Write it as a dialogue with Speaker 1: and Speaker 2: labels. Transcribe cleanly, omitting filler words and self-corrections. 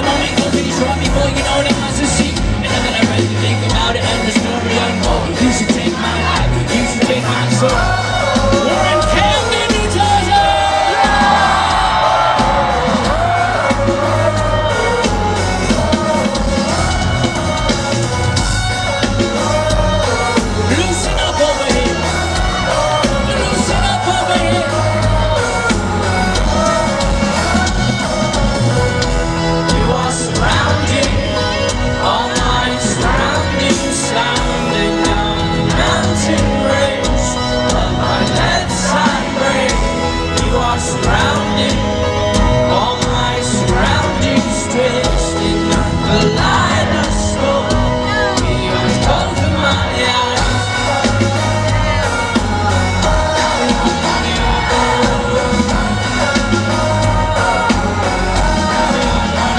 Speaker 1: moment goes pretty short before you know that was a secret. And now that I really think about it and the story unfolds, you should take my life, you should take my soul. We're in Camden, New Jersey! Loosen up over here. Loosen up over here. You are surrounding all my surroundings, sounding down the mountain range of my left side brain. You are surrounding all my surroundings, twisting up the light.